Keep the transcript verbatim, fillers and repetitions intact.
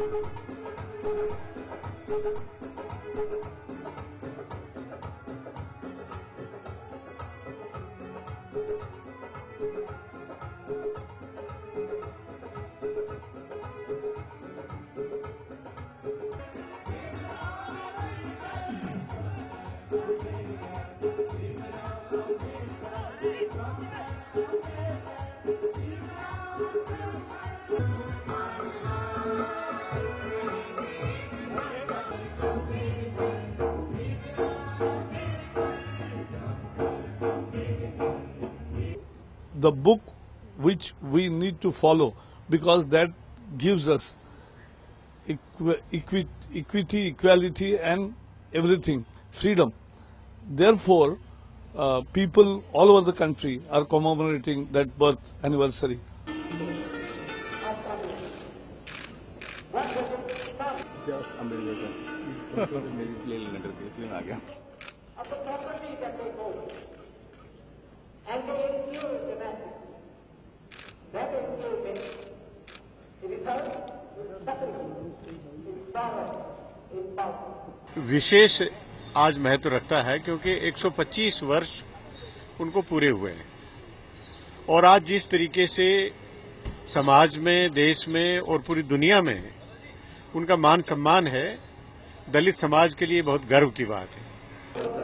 The book which we need to follow, because that gives us equi equi equity, equality and everything, freedom. Therefore, uh, people all over the country are commemorating that birth anniversary. And they ensure the message. That ensure it results in suffering, in sorrow, in power. विशेष आज महत्व रखता है क्योंकि एक सौ पच्चीस वर्ष उनको पूरे हुए हैं और आज जिस तरीके से समाज में, देश में और पूरी दुनिया में उनका मान सम्मान है, दलित समाज के लिए बहुत गर्व की बात है।